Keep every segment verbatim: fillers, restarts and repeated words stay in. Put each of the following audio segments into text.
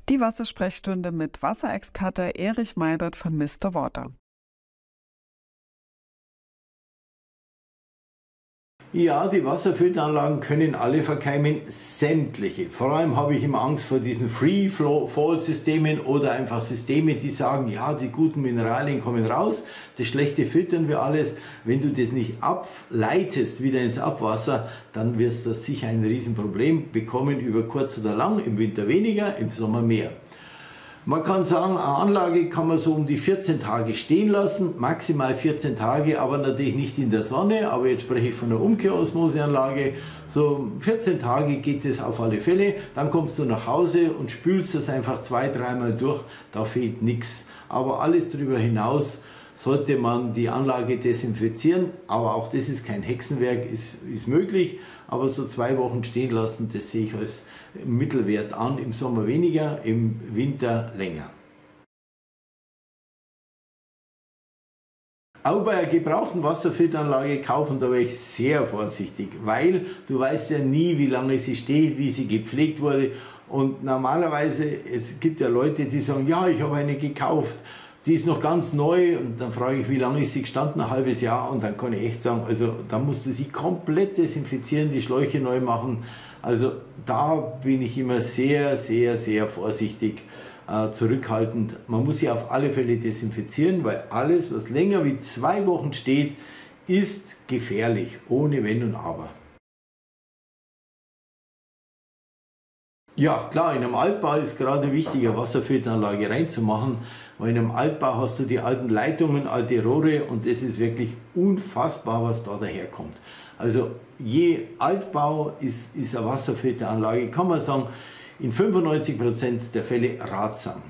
Die Wassersprechstunde mit Wasserexperte Erich Meidert von Mister Water. Ja, die Wasserfilteranlagen können alle verkeimen, sämtliche. Vor allem habe ich immer Angst vor diesen Free-Fall-Systemen oder einfach Systeme, die sagen, ja, die guten Mineralien kommen raus, das Schlechte filtern wir alles. Wenn du das nicht ableitest wieder ins Abwasser, dann wirst du sicher ein Riesenproblem bekommen, über kurz oder lang, im Winter weniger, im Sommer mehr. Man kann sagen, eine Anlage kann man so um die vierzehn Tage stehen lassen, maximal vierzehn Tage, aber natürlich nicht in der Sonne, aber jetzt spreche ich von einer Umkehrosmoseanlage. So vierzehn Tage geht es auf alle Fälle, dann kommst du nach Hause und spülst das einfach zwei, dreimal durch, da fehlt nichts. Aber alles darüber hinaus sollte man die Anlage desinfizieren, aber auch das ist kein Hexenwerk, ist, ist möglich, aber so zwei Wochen stehen lassen, das sehe ich als Mittelwert an, im Sommer weniger, im Winter länger. Auch bei einer gebrauchten Wasserfilteranlage kaufen, da wäre ich sehr vorsichtig, weil du weißt ja nie, wie lange sie steht, wie sie gepflegt wurde, und normalerweise, es gibt ja Leute, die sagen, ja, ich habe eine gekauft, die ist noch ganz neu, und dann frage ich, wie lange ist sie gestanden? Ein halbes Jahr, und dann kann ich echt sagen, also da musst du sie komplett desinfizieren, die Schläuche neu machen. Also da bin ich immer sehr, sehr, sehr vorsichtig, äh, zurückhaltend. Man muss sie auf alle Fälle desinfizieren, weil alles, was länger wie zwei Wochen steht, ist gefährlich, ohne Wenn und Aber. Ja, klar, in einem Altbau ist gerade wichtig, eine Wasserfilteranlage reinzumachen, weil in einem Altbau hast du die alten Leitungen, alte Rohre, und es ist wirklich unfassbar, was da daherkommt. Also je Altbau ist, ist eine Wasserfilteranlage, kann man sagen, in fünfundneunzig Prozent der Fälle ratsam.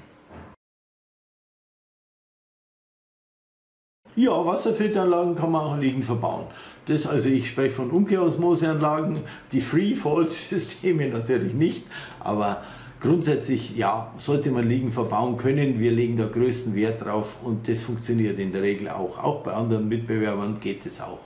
Ja, Wasserfilteranlagen kann man auch liegend verbauen. Das, also ich spreche von Umkehrosmoseanlagen, die Free-Fall-Systeme natürlich nicht, aber grundsätzlich ja, sollte man liegend verbauen können. Wir legen da größten Wert drauf, und das funktioniert in der Regel auch. Auch bei anderen Mitbewerbern geht es auch.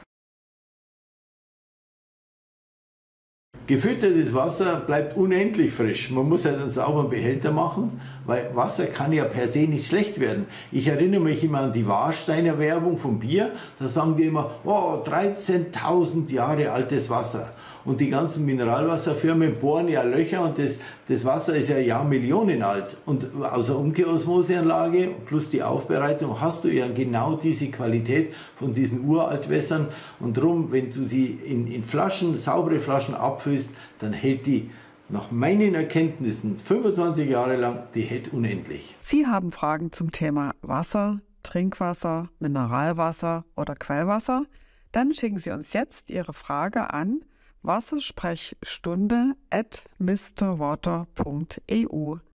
Gefiltertes Wasser bleibt unendlich frisch. Man muss halt einen sauberen Behälter machen, weil Wasser kann ja per se nicht schlecht werden. Ich erinnere mich immer an die Warsteiner Werbung vom Bier. Da sagen die immer, oh, dreizehntausend Jahre altes Wasser. Und die ganzen Mineralwasserfirmen bohren ja Löcher, und das, das Wasser ist ja Jahrmillionen alt. Und aus der Umkehrosmoseanlage plus die Aufbereitung hast du ja genau diese Qualität von diesen Uraltwässern. Und darum, wenn du sie in, in Flaschen, saubere Flaschen abfüllst, dann hält die nach meinen Erkenntnissen fünfundzwanzig Jahre lang, die hält unendlich. Sie haben Fragen zum Thema Wasser, Trinkwasser, Mineralwasser oder Quellwasser? Dann schicken Sie uns jetzt Ihre Frage an wassersprechstunde at mister water punkt e u.